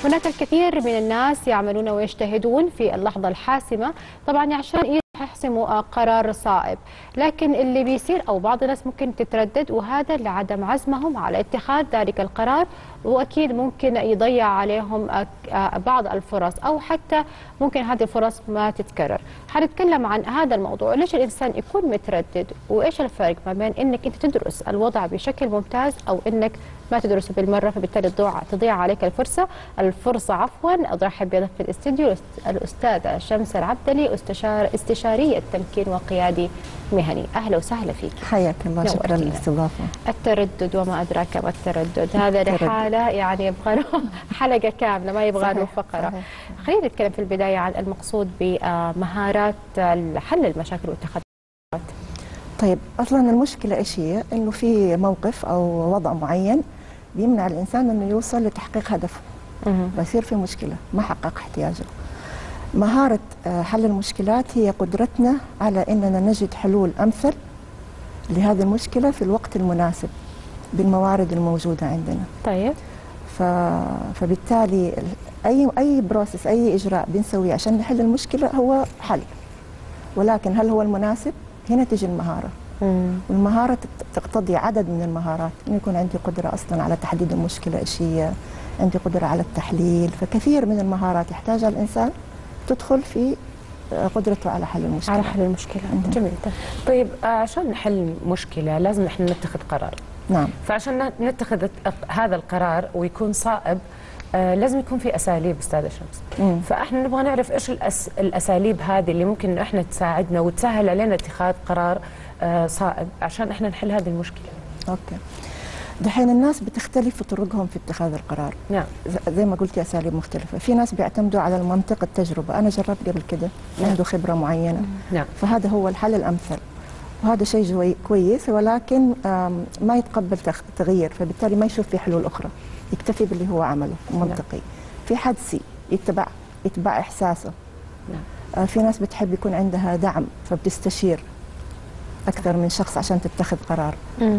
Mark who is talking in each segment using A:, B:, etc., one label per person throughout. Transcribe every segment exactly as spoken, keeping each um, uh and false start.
A: هناك الكثير من الناس يعملون ويجتهدون في اللحظة الحاسمة طبعا عشان يحسموا قرار صائب، لكن اللي بيصير أو بعض الناس ممكن تتردد، وهذا لعدم عزمهم على اتخاذ ذلك القرار، وأكيد ممكن يضيع عليهم بعض الفرص أو حتى ممكن هذه الفرص ما تتكرر. حنتكلم عن هذا الموضوع، ليش الإنسان يكون متردد وإيش الفرق ما بين إنك أنت تدرس الوضع بشكل ممتاز أو إنك ما تدرسه بالمرة فبالتالي تضيع تضيع عليك الفرصة الفرصة عفوا. أرحب بضيف في الاستديو الأستاذة شمس العبدلي، استشار استشارية تمكين وقيادي مهني. أهلا وسهلا فيك.
B: حياك الله، شكرا للاستضافة.
A: التردد وما أدراك ما التردد، هذا لحالة يعني يبغى له حلقة كاملة، ما يبغى له فقرة. خلينا نتكلم في البداية عن المقصود بمهارات حل المشاكل واتخاذ القرارات.
B: طيب اصلا المشكله ايش هي؟ انه في موقف او وضع معين بيمنع الانسان انه يوصل لتحقيق هدفه. بصير في مشكله ما حقق احتياجه. مهاره حل المشكلات هي قدرتنا على اننا نجد حلول امثل لهذه المشكله في الوقت المناسب بالموارد الموجوده عندنا.
A: طيب
B: ف... فبالتالي اي اي بروسس اي اجراء بنسويه عشان نحل المشكله هو حل، ولكن هل هو المناسب؟ هنا تجي المهارة. مم. والمهارة تقتضي عدد من المهارات، إنه يكون عندي قدرة أصلا على تحديد المشكلة إيش هي، عندي قدرة على التحليل، فكثير من المهارات يحتاجها الإنسان تدخل في قدرته على حل المشكلة.
A: على حل المشكلة.
C: مم. جميل. طيب عشان نحل مشكلة لازم نحن نتخذ قرار.
B: نعم.
C: فعشان نتخذ هذا القرار ويكون صائب آه لازم يكون في اساليب استاذه شمس. مم. فاحنا نبغى نعرف ايش الأس... الاساليب هذه اللي ممكن احنا تساعدنا وتسهل علينا اتخاذ قرار آه صائب عشان احنا نحل هذه المشكله.
B: اوكي. دحين الناس بتختلف في طرقهم في اتخاذ القرار.
C: نعم.
B: زي ما قلتي اساليب مختلفه، في ناس بيعتمدوا على المنطق التجربه، انا جربت قبل كده، نعم. عنده خبره معينه.
C: نعم.
B: فهذا هو الحل الامثل. وهذا شيء كويس، ولكن ما يتقبل تغيير، فبالتالي ما يشوف في حلول اخرى، يكتفي باللي هو عمله منطقي. في حدسي يتبع يتبع احساسه. نعم. في ناس بتحب يكون عندها دعم فبتستشير اكثر من شخص عشان تتخذ قرار.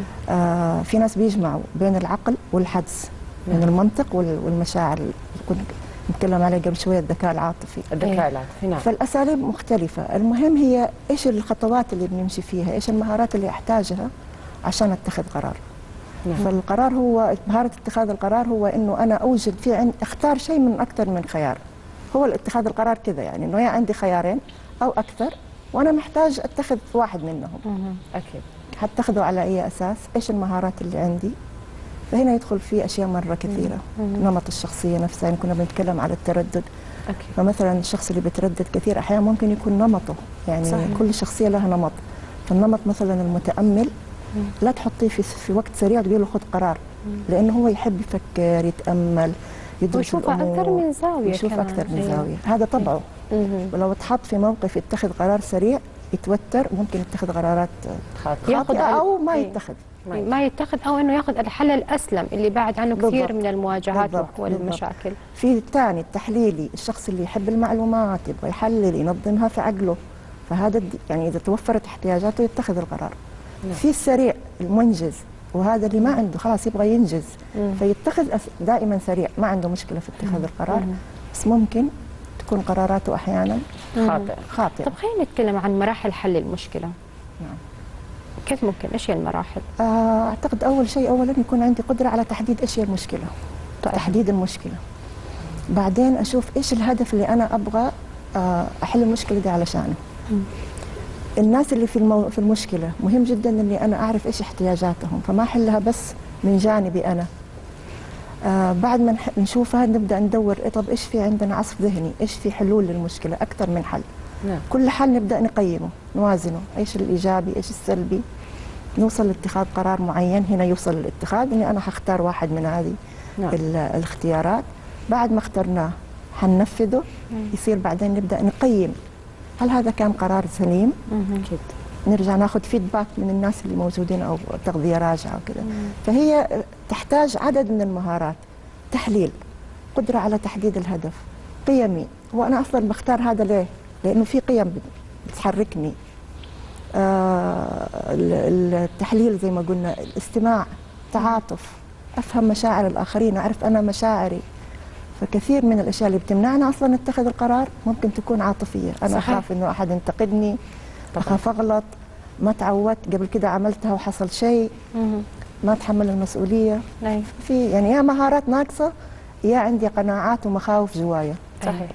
B: آه في ناس بيجمعوا بين العقل والحدس، نعم. من المنطق والمشاعر اللي كنا نتكلم عليه قبل شويه، الذكاء العاطفي.
C: الذكاء العاطفي نعم.
B: فالاساليب مختلفه، المهم هي ايش الخطوات اللي بنمشي فيها، ايش المهارات اللي احتاجها عشان اتخذ قرار. نعم. فالقرار هو مهارة اتخاذ القرار، هو انه انا اوجد في عند اختار شيء من اكثر من خيار. هو اتخاذ القرار كذا، يعني انه يا عندي خيارين او اكثر وانا محتاج اتخذ واحد منهم.
C: مم. اكيد.
B: حتخذه على اي اساس؟ ايش المهارات اللي عندي؟ فهنا يدخل في اشياء مره كثيره. مم. نمط الشخصيه نفسها، يعني كنا بنتكلم على التردد. أكيد. فمثلا الشخص اللي بيتردد كثير احيانا ممكن يكون نمطه، يعني صحيح. كل شخصيه لها نمط. فالنمط مثلا المتامل لا تحطيه في في وقت سريع تقول له خذ قرار، لانه هو يحب يفكر يتامل يدرس
A: ويشوف اكثر من زاويه،
B: يشوف
A: كمان.
B: اكثر من زاويه، هذا طبعه. ولو تحط في موقف يتخذ قرار سريع يتوتر، ممكن يتخذ قرارات خاطئه او ما يتخذ
A: ما يتخذ او انه ياخذ الحل الاسلم اللي بعد عنه كثير بالضبط. من المواجهات
B: بالضبط.
A: والمشاكل.
B: بالضبط. في الثاني التحليلي، الشخص اللي يحب المعلومات يبغى يحلل ينظمها في عقله، فهذا يعني اذا توفرت احتياجاته يتخذ القرار. نعم. في السريع المنجز، وهذا اللي ما عنده خلاص يبغى ينجز. مم. فيتخذ دائما سريع، ما عنده مشكله في اتخاذ القرار. مم. بس ممكن تكون قراراته احيانا
C: خاطئه.
B: خاطئه.
A: طب خلينا نتكلم عن مراحل حل المشكله.
B: نعم.
A: كيف ممكن؟ ايش هي المراحل؟
B: آه اعتقد اول شيء اولا يكون عندي قدره على تحديد ايش هي المشكله. طيب. تحديد المشكله. بعدين اشوف ايش الهدف اللي انا ابغى آه احل المشكله دي علشانه. مم. الناس اللي في المو... في المشكله مهم جدا اني انا اعرف ايش احتياجاتهم، فما احلها بس من جانبي انا. آه بعد ما نشوفها نبدا ندور إيه طب ايش في عندنا عصف ذهني، ايش في حلول للمشكله، اكثر من حل. نعم. كل حل نبدا نقيمه، نوازنه، ايش الايجابي، ايش السلبي، نوصل لاتخاذ قرار معين. هنا يوصل للاتخاذ اني انا حختار واحد من هذه نعم. الاختيارات. بعد ما اخترناه حننفذه. مم. يصير بعدين نبدا نقيم هل هذا كان قرار سليم؟
C: أكيد.
B: نرجع ناخذ فيدباك من الناس اللي موجودين او تغذيه راجعه وكذا. فهي تحتاج عدد من المهارات، تحليل، قدره على تحديد الهدف، قيمي، وانا اصلا بختار هذا ليه؟ لانه في قيم بتحركني. آه التحليل زي ما قلنا، الاستماع، تعاطف، افهم مشاعر الاخرين، اعرف انا مشاعري. فكثير من الاشياء اللي بتمنعنا اصلا نتخذ القرار ممكن تكون عاطفيه. انا
A: صحيح.
B: اخاف انه احد ينتقدني، اخاف اغلط، ما تعودت، قبل كده عملتها وحصل شيء،
A: مم.
B: ما اتحمل المسؤوليه.
A: أي.
B: في يعني يا مهارات ناقصه يا عندي قناعات ومخاوف جوايا.
C: صحيح.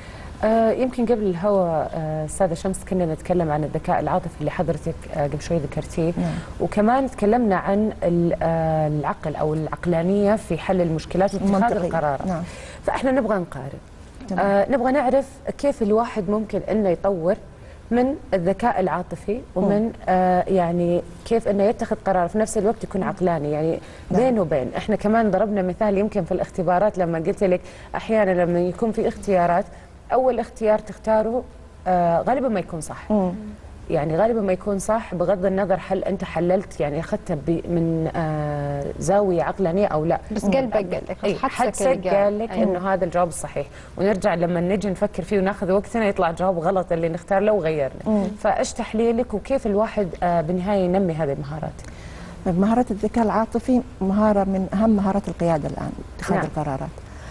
C: آه يمكن قبل الهواء آه استاذه شمس كنا نتكلم عن الذكاء العاطفي اللي حضرتك آه قبل شوي ذكرتيه.
B: نعم.
C: وكمان تكلمنا عن آه العقل او العقلانيه في حل المشكلات واتخاذ
B: منطقي.
C: القرارات.
B: نعم.
C: فاحنا نبغى نقارن،
B: تمام.
C: آه نبغى نعرف كيف الواحد ممكن انه يطور من الذكاء العاطفي ومن آه يعني كيف انه يتخذ قرار في نفس الوقت يكون عقلاني، يعني
B: نعم.
C: بين وبين. احنا كمان ضربنا مثال يمكن في الاختبارات لما قلت لك احيانا لما يكون في اختيارات اول اختيار تختاره آه غالبا ما يكون صح.
B: مم.
C: يعني غالبا ما يكون صح بغض النظر هل انت حللت يعني اخذتها من آه زاويه عقلانيه او لا،
A: بس قلبك قال لك
C: اي حدسك قال لك انه هذا الجواب الصحيح، ونرجع لما نجي نفكر فيه وناخذ وقتنا يطلع جواب غلط اللي نختار له وغيرنا. فايش تحليلك وكيف الواحد آه بالنهايه ينمي هذه المهارات؟
B: مهارات الذكاء العاطفي مهاره من اهم مهارات القياده الان، اتخاذ
C: نعم.
B: القرارات.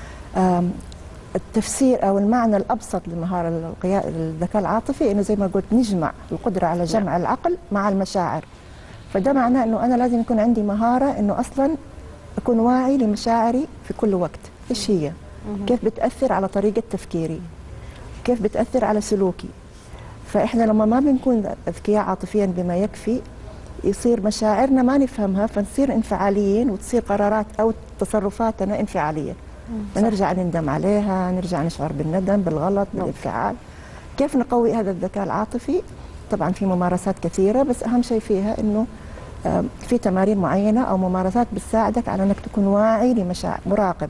B: آم، التفسير او المعنى الابسط لمهاره القيا- الذكاء العاطفي انه زي ما قلت نجمع القدره على جمع
C: نعم.
B: العقل مع المشاعر. فده معناه انه انا لازم يكون عندي مهاره انه اصلا اكون واعي لمشاعري في كل وقت، ايش هي؟ كيف بتاثر على طريقه تفكيري؟ كيف بتاثر على سلوكي؟ فاحنا لما ما بنكون اذكياء عاطفيا بما يكفي يصير مشاعرنا ما نفهمها فنصير انفعاليين وتصير قرارات او تصرفاتنا انفعاليه. فنرجع نندم عليها، نرجع نشعر بالندم، بالغلط، بالانفعال. كيف نقوي هذا الذكاء العاطفي؟ طبعا في ممارسات كثيره بس اهم شيء فيها انه آم، في تمارين معينه او ممارسات بتساعدك على انك تكون واعي لمشاعر، مراقب.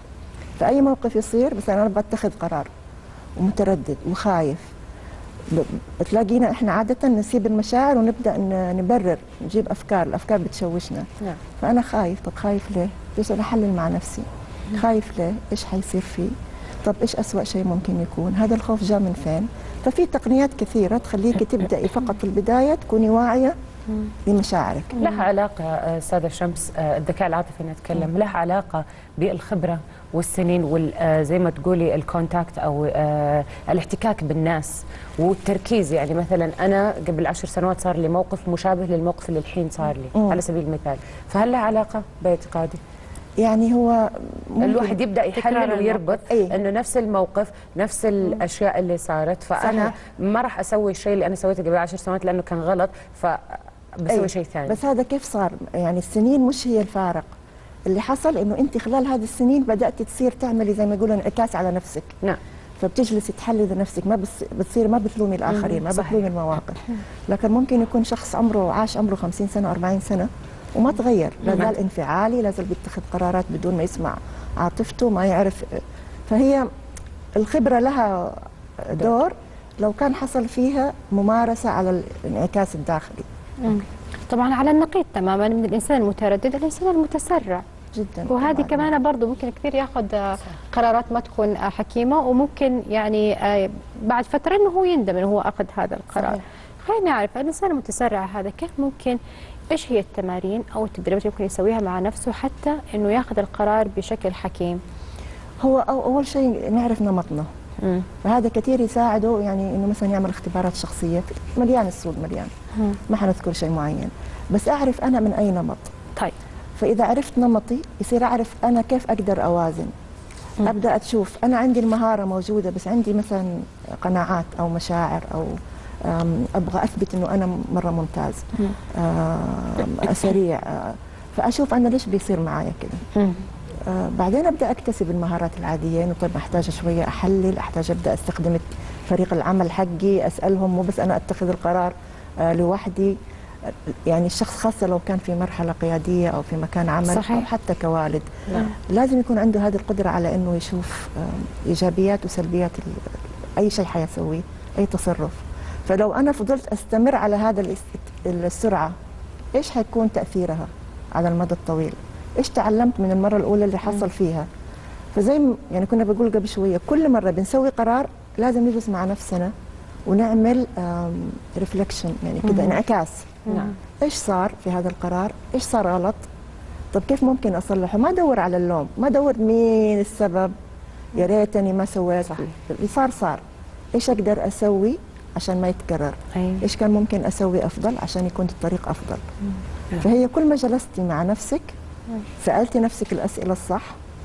B: في اي موقف يصير مثلا انا بتخذ قرار ومتردد وخايف، ب- بتلاقينا احنا عاده نسيب المشاعر ونبدا ن- نبرر، نجيب افكار، الافكار بتشوشنا.
C: نعم.
B: فانا خايف، طب خايف ليه؟ بس انا احلل مع نفسي. خايف ليه؟ ايش حيصير فيه؟ طب ايش اسوأ شيء ممكن يكون؟ هذا الخوف جاء من فين؟ ففي تقنيات كثيره تخليك تبداي فقط في البدايه تكوني واعيه لمشاعرك.
C: لها علاقة آه، أستاذة شمس آه، الذكاء العاطفي نتكلم لها علاقة بالخبرة والسنين وزي ما تقولي الكونتاكت أو آه، الاحتكاك بالناس والتركيز. يعني مثلا أنا قبل عشر سنوات صار لي موقف مشابه للموقف اللي الحين صار لي
B: مم.
C: على سبيل المثال، فهل لها علاقة باعتقادي؟
B: يعني هو ممكن
C: الواحد يبدا
A: تكرار
C: يحلل
A: الموقف.
C: ويربط
B: أي.
C: انه نفس الموقف نفس الاشياء اللي صارت، فانا
B: صحيح.
C: ما راح اسوي الشيء اللي انا سويته قبل عشر سنوات لانه كان غلط فبسوي
B: أي.
C: شيء ثاني.
B: بس هذا كيف صار؟ يعني السنين مش هي الفارق. اللي حصل انه انت خلال هذه السنين بدات تصير تعملي زي ما يقولوا انعكاس على نفسك.
C: نعم.
B: فبتجلسي تحللي نفسك، ما بس بتصير ما بتلومي الاخرين، ما
C: صحيح.
B: بتلومي المواقف. لكن ممكن يكون شخص عمره عاش عمره خمسين سنه أربعين سنه وما تغير، لا زال انفعالي، لا زال بيتخذ قرارات بدون ما يسمع عاطفته، ما يعرف. فهي الخبره لها دور لو كان حصل فيها ممارسه على الانعكاس الداخلي.
A: مم. طبعا على النقيض تماما من الانسان المتردد الانسان المتسرع،
B: جدا.
A: وهذه
B: طبعاً.
A: كمان برضه ممكن كثير ياخذ آه، قرارات ما تكون آه، حكيمه، وممكن يعني آه، بعد فتره انه هو يندم انه هو اخذ هذا القرار.
B: صحيح.
A: خلينا نعرف الانسان المتسرع هذا كيف ممكن، ايش هي التمارين او التدريبات اللي ممكن يسويها مع نفسه حتى انه ياخذ القرار بشكل حكيم؟
B: هو أو اول شيء نعرف نمطنا.
C: مم.
B: فهذا كثير يساعده، يعني انه مثلا يعمل اختبارات شخصيه، مليان السوق مليان.
A: مم.
B: ما حنذكر شيء معين، بس اعرف انا من اي نمط.
A: طيب.
B: فاذا عرفت نمطي يصير اعرف انا كيف اقدر اوازن.
A: مم.
B: ابدا اشوف انا عندي المهاره موجوده بس عندي مثلا قناعات او مشاعر او أم، ابغى اثبت انه انا مره ممتاز،
A: مم.
B: أم، سريع، أه، فاشوف انا ليش بيصير معايا كده.
A: مم.
B: آه بعدين ابدا اكتسب المهارات العاديه، انه طيب احتاج شويه احلل، احتاج ابدا استخدم فريق العمل حقي، اسالهم، مو بس انا اتخذ القرار آه لوحدي. آه يعني الشخص خاصه لو كان في مرحله قياديه او في مكان عمل
A: صحيح.
B: او حتى كوالد،
C: نعم.
B: لازم يكون عنده هذه القدره على انه يشوف آه ايجابيات وسلبيات ال- اي شيء حيسويه، اي تصرف. فلو انا فضلت استمر على هذا الاست- السرعه، ايش حيكون تاثيرها على المدى الطويل؟ ايش تعلمت من المره الاولى اللي حصل فيها؟ فزي م- يعني كنا بقول قبل شويه، كل مره بنسوي قرار لازم نجلس مع نفسنا ونعمل ريفلكشن، يعني كده انعكاس.
C: نعم.
B: ايش صار في هذا القرار؟ ايش صار غلط؟ طب كيف ممكن اصلحه؟ ما ادور على اللوم، ما ادور مين السبب، يا ريتني ما سويت. اللي صار صار. ايش اقدر اسوي عشان ما يتكرر؟
A: أيوة.
B: ايش كان ممكن اسوي افضل عشان يكون الطريق افضل؟ فهي كل ما جلستي مع نفسك سالتي نفسك الاسئله الصح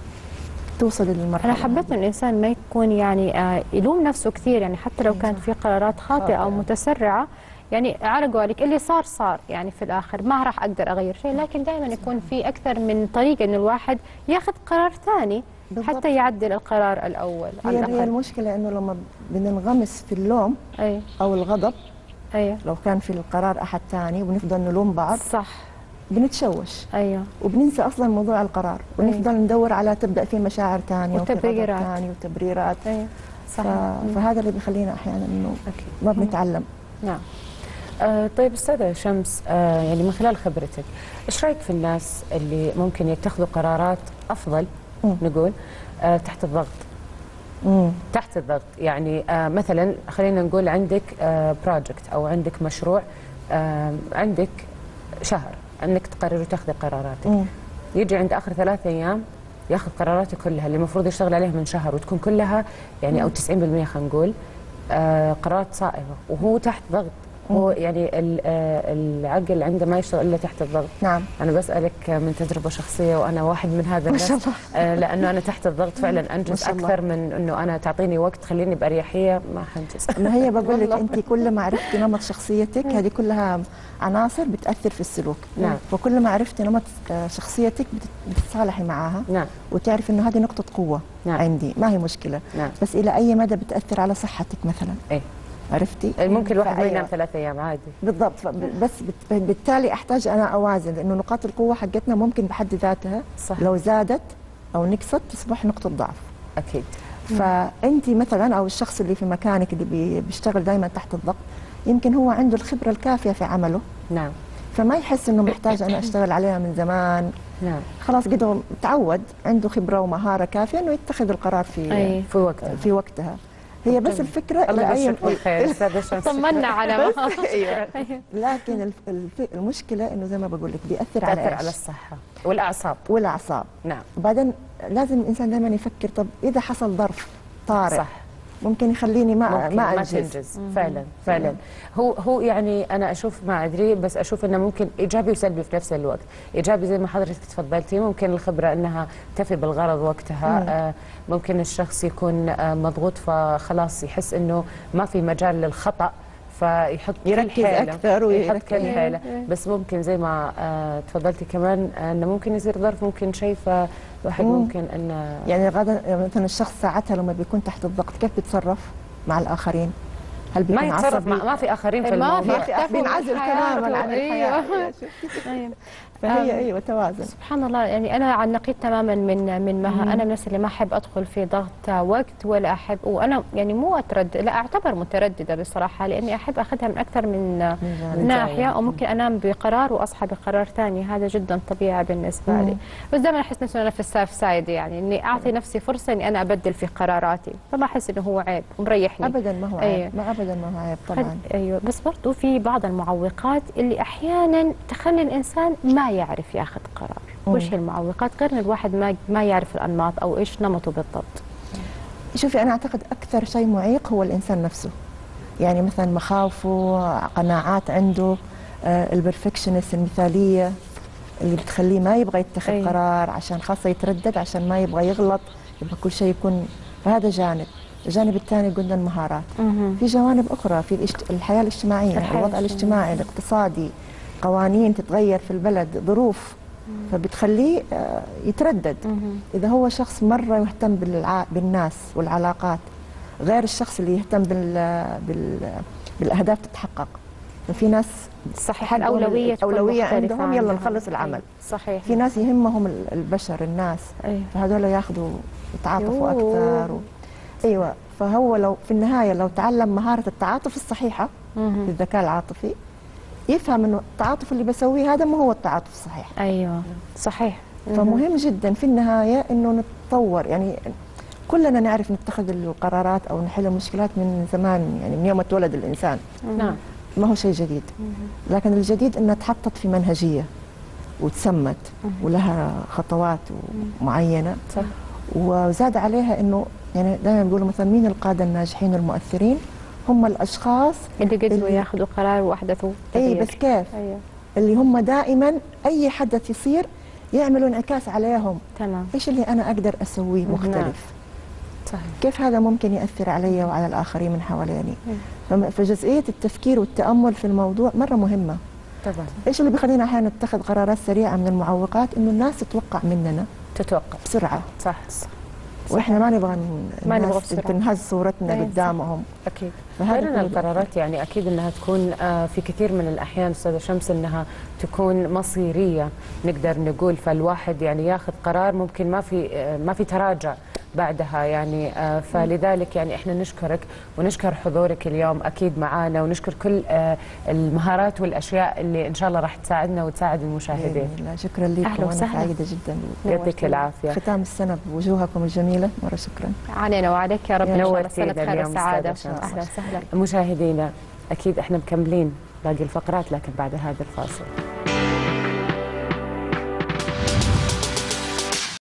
B: توصلي للمرحله.
A: انا حبيت ان الانسان ما يكون يعني آه يلوم نفسه كثير، يعني حتى لو كانت في قرارات خاطئه او متسرعه، يعني على قولك اللي صار صار، يعني في الاخر ما راح اقدر اغير شيء، لكن دائما يكون في اكثر من طريقه ان الواحد ياخذ قرار ثاني حتى يعدل القرار الاول.
B: هي, هي المشكله انه لما بننغمس في اللوم
A: أي.
B: او الغضب،
A: أيوة.
B: لو كان في القرار احد ثاني ونفضل نلوم بعض
A: صح
B: بنتشوش.
A: ايوه
B: وبننسى اصلا موضوع القرار ونفضل أيوة. ندور على تبدا في مشاعر ثانيه
A: وتبريرات
B: ثانيه وتبريرات.
A: ايوه صح.
B: ف... فهذا اللي بيخلينا احيانا انه ما بنتعلم.
C: نعم. آه طيب استاذه شمس، آه يعني من خلال خبرتك ايش رايك في الناس اللي ممكن يتخذوا قرارات افضل م. نقول آه تحت الضغط؟
B: مم.
C: تحت الضغط يعني آه مثلا خلينا نقول عندك آه بروجكت او عندك مشروع، آه عندك شهر انك تقرري وتاخذي قراراتك. مم. يجي عند اخر ثلاث ايام ياخذ قراراته كلها اللي المفروض يشتغل عليها من شهر وتكون كلها يعني او تسعين بالمئة خلينا نقول آه قرارات صائبه وهو تحت ضغط. هو يعني العقل عنده ما يشتغل الا تحت الضغط.
B: نعم.
C: انا بسالك من تجربه شخصيه وانا واحد من هذا الناس. ما شاء الله. لانه انا تحت الضغط فعلا انجز اكثر من انه انا تعطيني وقت خليني باريحيه ما حنجز.
B: ما هي بقول لك انت كل ما عرفتي نمط شخصيتك هذه كلها عناصر بتاثر في السلوك.
C: نعم.
B: وكل ما عرفتي نمط شخصيتك بتتصالحي معاها.
C: نعم.
B: وتعرفي انه هذه نقطه قوه. نعم. عندي ما هي مشكله.
C: نعم.
B: بس الى اي مدى بتاثر على صحتك مثلا؟
C: ايه
B: عرفتي؟
C: ممكن الواحد ما ينام ثلاث ايام عادي.
B: بالضبط. بس بالتالي احتاج انا اوازن لانه نقاط القوه حقتنا ممكن بحد ذاتها صح. لو زادت او نقصت تصبح نقطه ضعف.
C: اكيد.
B: فانت مثلا او الشخص اللي في مكانك اللي بيشتغل دائما تحت الضغط يمكن هو عنده الخبره الكافيه في عمله.
C: نعم.
B: فما يحس انه محتاج انا اشتغل عليها من زمان.
C: نعم.
B: خلاص قدر تعود عنده خبره ومهاره كافيه انه يتخذ القرار في
C: أي. في وقتها
B: في وقتها. هي بس الفكره
C: الله يبشرك بالخير استاذه شمس.
A: طمنا على ما
B: ايوه. لكن المشكله انه زي ما بقول لك بياثر على
C: على الصحه والاعصاب
B: والاعصاب.
C: نعم.
B: وبعدين لازم الانسان دائما يفكر طب اذا حصل ظرف طارئ صح ممكن يخليني ما
C: ممكن
B: ما
C: انجز, ما تنجز. فعلا فعلا هو هو يعني انا اشوف ما ادري بس اشوف انه ممكن ايجابي وسلبي في نفس الوقت. ايجابي زي ما حضرتك تفضلتي ممكن الخبره انها تفي بالغرض وقتها. آه ممكن الشخص يكون آه مضغوط فخلاص يحس انه ما في مجال للخطا فيحط
B: يركز اكثر
C: ويحط كل حيله. بس ممكن زي ما آه تفضلتي كمان آه انه ممكن يصير ظرف ممكن شيء فالواحد ممكن انه
B: يعني غدا مثلا الشخص ساعتها لما بيكون تحت الضغط كيف بيتصرف مع الاخرين؟
C: هل بيكون ما يتصرف مع ما في اخرين في الموضوع؟
B: ما في بينعزل تماما عن الحياه. فهي ايوه توازن.
A: سبحان الله. يعني انا عن نقيض تماما من من مها. انا من الناس اللي ما احب ادخل في ضغط وقت ولا احب، وانا يعني مو اتردد، لا اعتبر متردده بصراحه لاني احب اخذها من اكثر من, من ناحيه، او ممكن انام بقرار واصحى بقرار ثاني. هذا جدا طبيعي بالنسبه مم. لي. بس دائما احس نفسي انا في الساف سايد، يعني اني اعطي نفسي فرصه اني انا ابدل في قراراتي، فما احس انه هو عيب ومريحني.
B: ابدا ما هو عيب. أيه. ما ابدا ما هو عيب طبعا.
A: ايوه بس برضه في بعض المعوقات اللي احيانا تخلي الانسان ما يعرف ياخذ قرار. وش هي المعوقات غير ان الواحد ما ما يعرف الانماط او ايش نمطه بالضبط؟
B: شوفي انا اعتقد اكثر شيء معيق هو الانسان نفسه. يعني مثلا مخاوفه، قناعات عنده، آه البرفكشنست المثاليه اللي بتخليه ما يبغى يتخذ أيه. قرار عشان خاصه يتردد عشان ما يبغى يغلط، يبغى كل شيء يكون. فهذا جانب. الجانب الثاني قلنا المهارات. مم. في جوانب اخرى في الحياه الاجتماعيه، الحياة الوضع الاجتماعي، الاقتصادي، قوانين تتغير في البلد، ظروف مم. فبتخليه يتردد. مم. اذا هو شخص مره يهتم بالع... بالناس والعلاقات غير الشخص اللي يهتم بال... بال... بالاهداف تتحقق. ففي ناس
A: صحيح الاولويه
B: الاولويه عندهم يلا نخلص العمل.
A: أيه. صحيح.
B: في ناس يهمهم البشر الناس. أيه. فهذول ياخذوا يتعاطفوا اكثر و... ايوه. فهو لو في النهايه لو تعلم مهاره التعاطف الصحيحه في الذكاء العاطفي يفهم انه التعاطف اللي بسويه هذا ما هو التعاطف الصحيح.
A: ايوه صحيح.
B: فمهم جدا في النهايه انه نتطور. يعني كلنا نعرف نتخذ القرارات او نحل المشكلات من زمان، يعني من يوم ما اتولد الانسان. نعم. ما هو شيء جديد. لكن الجديد انها تحطت في منهجيه وتسمت ولها خطوات معينه. صح. وزاد عليها انه يعني دائما بيقولوا مثلا مين القاده الناجحين المؤثرين؟ هم الاشخاص
A: اللي قدروا
B: اللي-
A: ياخذوا قرار واحدثوا
B: اي
A: تغيير.
B: بس كيف؟
A: ايوه
B: اللي هم دائما اي حدث يصير يعملوا انعكاس عليهم.
A: تمام
B: ايش اللي انا اقدر اسويه
A: نعم.
B: مختلف؟
C: صحيح.
B: كيف هذا ممكن ياثر علي وعلى الاخرين من حواليني؟ فم- فجزئيه التفكير والتامل في الموضوع مره مهمه.
C: طبعا
B: ايش اللي بيخلينا احيانا نتخذ قرارات سريعه من المعوقات؟ انه الناس تتوقع مننا
C: تتوقع.
B: بسرعه،
C: صح
B: واحنا ما نبغى ن-
A: ما نبغى
B: الناس
A: بسرعة.
B: تنهز صورتنا
A: أي،
B: قدامهم.
C: اكيد.
B: فهذا
C: غير ان
B: كله
C: القرارات يعني اكيد انها تكون آه، في كثير من الاحيان استاذه شمس انها تكون مصيريه نقدر نقول، فالواحد يعني ياخذ قرار ممكن ما في آه، ما في تراجع بعدها يعني آه، فلذلك يعني احنا نشكرك ونشكر حضورك اليوم اكيد معنا، ونشكر كل آه، المهارات والاشياء اللي ان شاء الله راح تساعدنا وتساعد المشاهدين.
B: بإذن الله. شكرا لكم
A: أهلا
B: وانا
A: وسهلا.
B: سعيده جدا.
C: يعطيك العافيه.
B: ختام السنه بوجوهكم الجميله، مره شكرا.
A: علينا وعليك يا رب ان شاء الله
C: نورتينا
A: سنه خير
C: اليوم
A: وسعاده.
C: أستاذة شمس.
A: اهلا وسهلا.
C: مشاهدينا اكيد احنا مكملين باقي الفقرات لكن بعد هذا الفاصل.